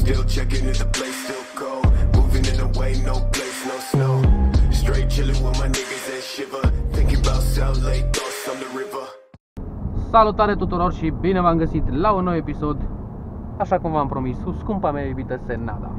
Still checking if the place still cold. Moving in the way, no place, no snow. Straight chilling with my niggas that shiver. Thinking about South Lake, thoughts on the river. Salutare tuturor și bine v-am găsit la un nou episod. Așa cum v-am promis, cu scumpa mea iubită Senada.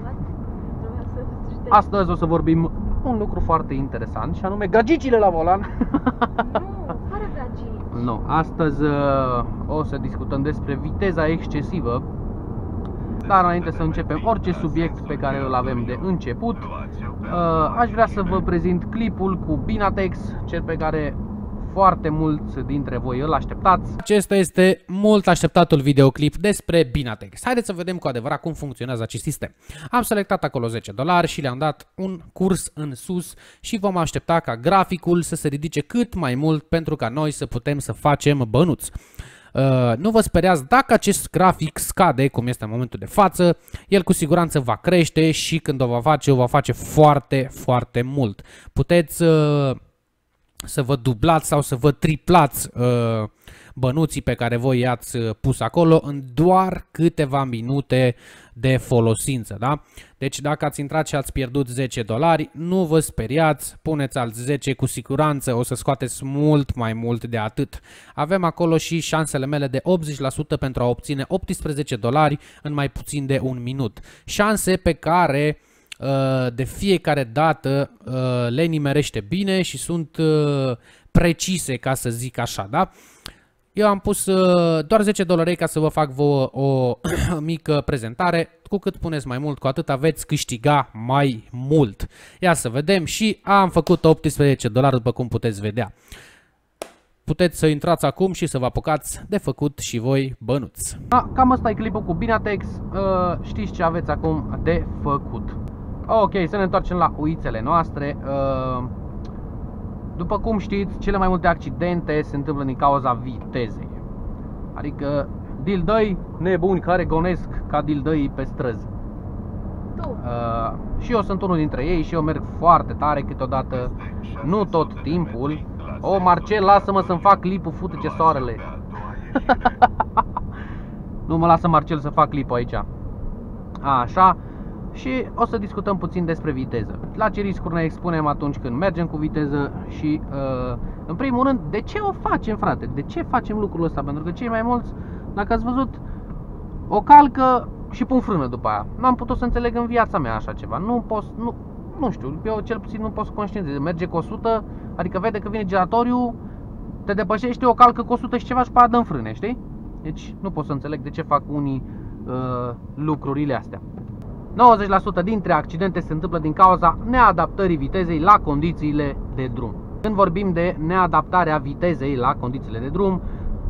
Astăzi o să vorbim un lucru foarte interesant, și anume gagicile la volan. Nu, fără gagici. Nu, astăzi o să discutăm despre viteza excesivă. Dar înainte să începem orice subiect pe care îl avem de început, aș vrea să vă prezint clipul cu Binatex, cel pe care foarte mulți dintre voi îl așteptați. Acesta este mult așteptatul videoclip despre Binatex. Haideți să vedem cu adevărat cum funcționează acest sistem. Am selectat acolo $10 și le-am dat un curs în sus și vom aștepta ca graficul să se ridice cât mai mult pentru ca noi să putem să facem bănuți. Nu vă speriați dacă acest grafic scade, cum este în momentul de față, el cu siguranță va crește și când o va face foarte, foarte mult. Puteți să vă dublați sau să vă triplați bănuții pe care voi i-ați pus acolo în doar câteva minute de folosință, da? Deci dacă ați intrat și ați pierdut $10, nu vă speriați, puneți alți 10, cu siguranță o să scoateți mult mai mult de atât. Avem acolo și șansele mele de 80% pentru a obține $18 în mai puțin de un minut. Șanse pe care de fiecare dată le nimerește bine și sunt precise, ca să zic așa, da? Eu am pus doar $10 ca să vă fac o mică prezentare. Cu cât puneți mai mult, cu atât aveți câștiga mai mult. Ia să vedem și am făcut $18 după cum puteți vedea. Puteți să intrați acum și să vă apucați de făcut și voi bănuți. Cam asta e clipul cu Binatex. Știți ce aveți acum de făcut. Ok, să ne întoarcem la uițele noastre. După cum știți, cele mai multe accidente se întâmplă din cauza vitezei. Adică dildăi nebuni care gonesc ca dildăi pe străzi. Și eu sunt unul dintre ei și eu merg foarte tare câteodată, nu tot timpul. O, Marcel, lasă-mă să-mi fac clipul, fute-ce soarele. Nu mă lasă Marcel să fac clipul aici. Așa. Și o să discutăm puțin despre viteză. La ce riscuri ne expunem atunci când mergem cu viteză și, în primul rând, de ce o facem, frate? De ce facem lucrul ăsta? Pentru că cei mai mulți, dacă ați văzut, o calcă și pun frână după aia. N-am putut să înțeleg în viața mea așa ceva. Nu știu, eu cel puțin nu pot să conștientizez. Merge cu 100, adică vede că vine giratoriu, te depășește, o calcă cu 100 și ceva și pe aia dă în frâne, știi? Deci nu pot să înțeleg de ce fac unii lucrurile astea. 90% dintre accidente se întâmplă din cauza neadaptării vitezei la condițiile de drum. Când vorbim de neadaptarea vitezei la condițiile de drum,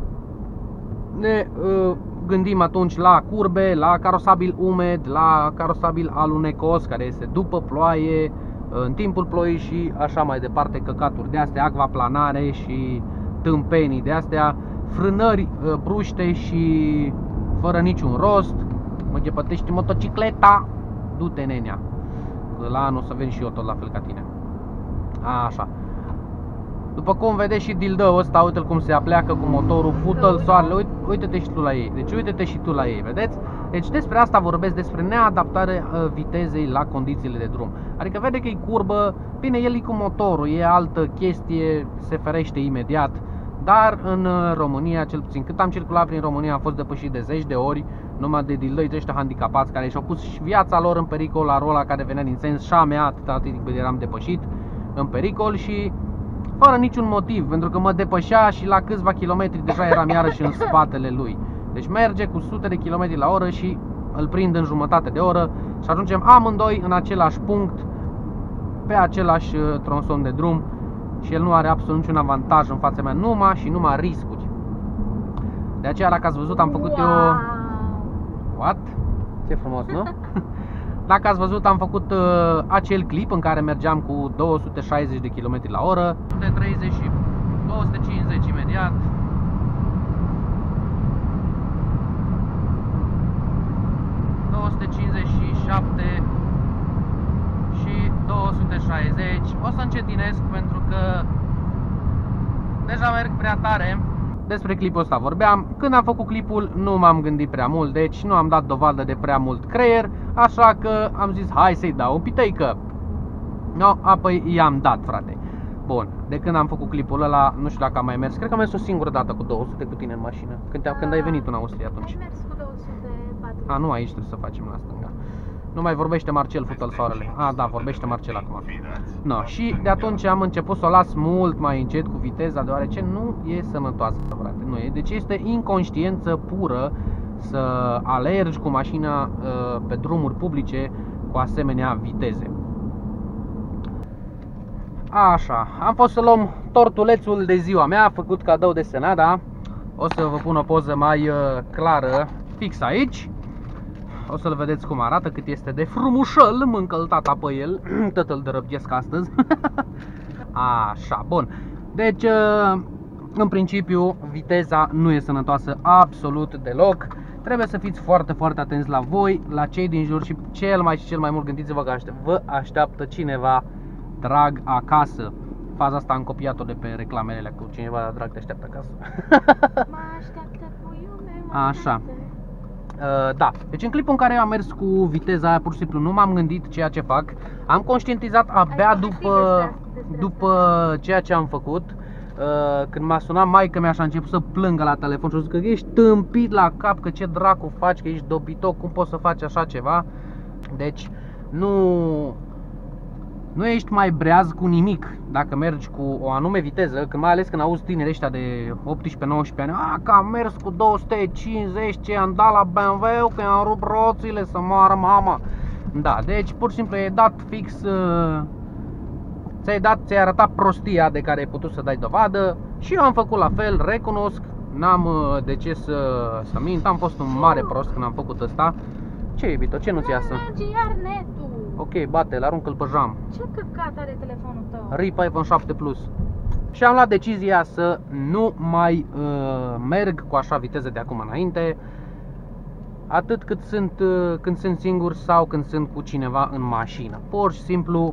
ne gândim atunci la curbe, la carosabil umed, la carosabil alunecos, care este după ploaie, în timpul ploii și așa mai departe, căcaturi de astea, acvaplanare și tâmpenii de astea, frânări bruște și fără niciun rost. Mă ghepătești motocicleta, du-te, nenea. La anul o să veni și eu tot la fel ca tine. Așa. După cum vedeți și dildăul ăsta, uite-l cum se apleacă cu motorul, fută-l soarele, uite-te și tu la ei. Deci uite-te și tu la ei, vedeți? Deci despre asta vorbesc, despre neadaptarea vitezei la condițiile de drum. Adică vede că e curbă, bine, el e cu motorul, e altă chestie, se ferește imediat. Dar în România, cel puțin cât am circulat prin România, am fost depășit de 10 de ori, numai de dildăi ăștia handicapați care și-au pus și viața lor în pericol la rola care venea din sens și a mea, atâta timp cât eram depășit în pericol și fără niciun motiv, pentru că mă depășea și la câțiva kilometri deja eram iarăși în spatele lui. Deci merge cu sute de kilometri la oră și îl prind în jumătate de oră și ajungem amândoi în același punct, pe același tronson de drum. Și el nu are absolut niciun avantaj în fața mea, numai riscuri. De aceea, dacă ați văzut, am făcut eu... What? Ce frumos, nu? Dacă ați văzut, am făcut acel clip în care mergeam cu 260 de km la oră, 130 și 250 imediat. Și 260. O să încetinesc pentru că deja merg prea tare. despre clipul ăsta vorbeam. Când am făcut clipul nu m-am gândit prea mult, deci nu am dat dovadă de prea mult creier, așa că am zis hai să-i dau o piteică. No, apoi i-am dat, frate. Bun, de când am făcut clipul ăla, nu știu dacă am mai mers. Cred că am mers o singură dată cu 200 cu tine în mașină. Când ai venit în Austria atunci. Ai mers cu 240. A, nu, aici trebuie să facem la stânga. Nu mai vorbește Marcel, fută-l soarele. A, da, vorbește Marcel acum. No, și de atunci am început să o las mult mai încet cu viteza, deoarece nu e sănătoasă, frate. Nu e. Deci este inconștiență pură să alergi cu mașina pe drumuri publice cu asemenea viteze. Așa, am fost să luăm tortulețul de ziua mea, făcut cadou de Senada. O să vă pun o poză mai clară fix aici. O să-l vedeți cum arată, cât este de frumușel, mâncă tata pe el. Tot îl dărăbgesc astăzi. Așa, bun. Deci, în principiu, viteza nu e sănătoasă absolut deloc. Trebuie să fiți foarte, foarte atenți la voi, la cei din jur și cel mai mult gândiți-vă că vă așteaptă cineva drag acasă. Faza asta am copiat-o de pe reclamele cu cineva drag te așteaptă acasă. Mă așteaptă puiul meu. Așa. Da, deci în clipul în care am mers cu viteza aia, pur și simplu nu m-am gândit ceea ce fac. Am conștientizat abia după ceea ce am făcut. Când m-a sunat maică-mea și a început să plângă la telefon și a zis că ești tâmpit la cap, că ce dracu faci, că ești dobitoc, cum poți să faci așa ceva. Deci nu ești mai breaz cu nimic dacă mergi cu o anume viteză, că mai ales când auzi tineri ăștia de 18-19 ani, că am mers cu 250, ce am dat la BMW, că i-am rupt roțile să moară mama. Da, deci pur și simplu i-ai dat fix, ți-ai arătat prostia de care ai putut să dai dovadă și eu am făcut la fel, recunosc, n-am de ce să mint, am fost un mare prost când am făcut ăsta. Ce iubito, ce nu-ți iasă? Merge iar netul. Ok, bate-l, aruncă-l pe jam. Ce căcat are telefonul tău? RIP iPhone 7 Plus. Și am luat decizia să nu mai merg cu așa viteză de acum înainte, atât cât când sunt singur sau când sunt cu cineva în mașină. Pur și simplu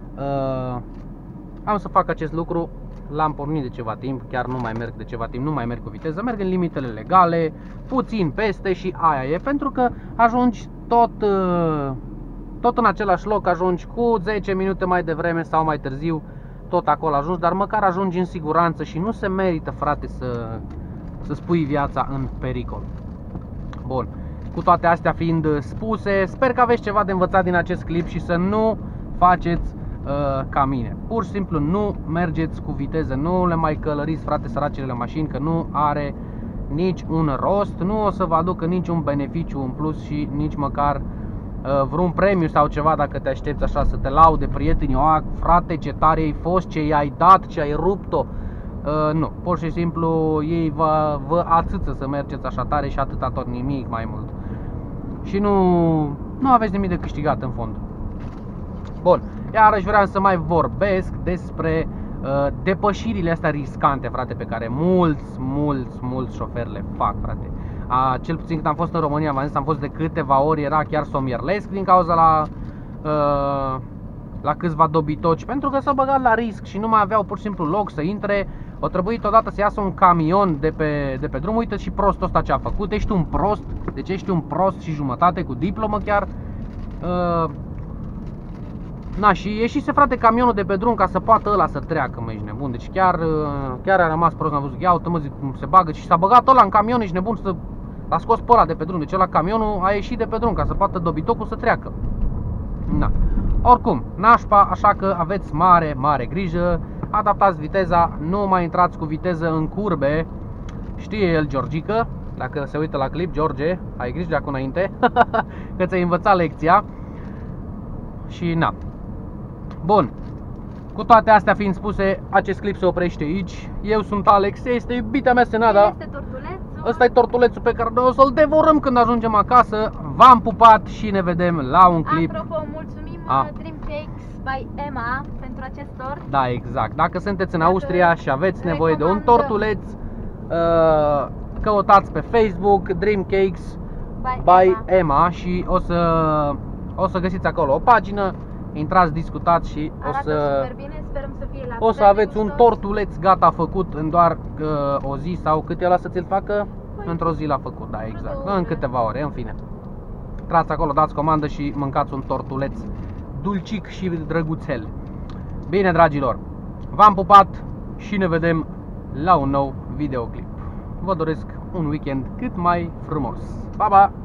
am să fac acest lucru. L-am pornit de ceva timp, chiar nu mai merg de ceva timp, nu mai merg cu viteză, merg în limitele legale, puțin peste și aia e, pentru că ajungi tot în același loc, ajungi cu 10 minute mai devreme sau mai târziu, tot acolo ajungi, dar măcar ajungi în siguranță și nu se merită, frate, să spui viața în pericol. Bun, cu toate astea fiind spuse, sper că aveți ceva de învățat din acest clip și să nu faceți ca mine. Pur și simplu nu mergeți cu viteză, nu le mai călăriți, frate, săracele mașini, că nu are nici un rost, nu o să vă aducă niciun beneficiu în plus și nici măcar vreun premiu sau ceva dacă te aștepți așa să te laude prietenii, frate, ce tare ai fost, ce i-ai dat, ce ai rupt-o. Nu, pur și simplu ei vă ațâță să mergeți așa tare și atâta tot, nimic mai mult. Și nu aveți nimic de câștigat în fond. Bun, iarăși vreau să mai vorbesc despre depășirile astea riscante, frate, pe care mulți șoferi le fac, frate. Cel puțin când am fost în România, v-am zis, am fost de câteva ori, era chiar somierlesc din cauza la câțiva dobitoci, pentru că s-au băgat la risc și nu mai aveau pur și simplu loc să intre. O trebuit odată să iasă un camion de pe drum. Uite și prostul ăsta ce a făcut, ești un prost, deci ești un prost și jumătate cu diplomă chiar. Na, și ieșise, frate, camionul de pe drum ca să poată ăla să treacă, mă, ești nebun. Deci chiar a rămas prost, am văzut, ia uite, mă, zic, cum se bagă și s-a băgat ăla în camion, ești nebun, l-a scos pe ăla de pe drum. Deci ăla camionul a ieșit de pe drum ca să poată dobitocul să treacă. Na. Oricum, nașpa, așa că aveți mare grijă, adaptați viteza, nu mai intrați cu viteză în curbe. Știe el, Georgică, dacă se uită la clip, George, ai grijă de acum înainte, că ți-ai învățat lecția. Și na. Bun, cu toate astea fiind spuse, acest clip se oprește aici. Eu sunt Alex, este iubita mea Senada. Este tortulețul. Ăsta e tortulețul pe care noi o să-l devorăm când ajungem acasă. V-am pupat și ne vedem la un clip. Apropo, mulțumim Dream Cakes by Emma pentru acest tort. Da, exact. Dacă sunteți în Austria și aveți nevoie de un tortuleț, căutați pe Facebook Dream Cakes by Emma și o să găsiți acolo o pagină. Intrați, discutați și arată super bine. sperăm să fie la O să fel de aveți un gustos. tortuleț gata făcut în doar o zi sau cât el să ți-l facă? Păi, Într-o zi l-a făcut, da, exact. 2 ore. În câteva ore, în fine. Intrați acolo, dați comandă și mâncați un tortuleț dulcic și drăguțel. Bine, dragilor, v-am pupat și ne vedem la un nou videoclip. Vă doresc un weekend cât mai frumos. Pa, pa!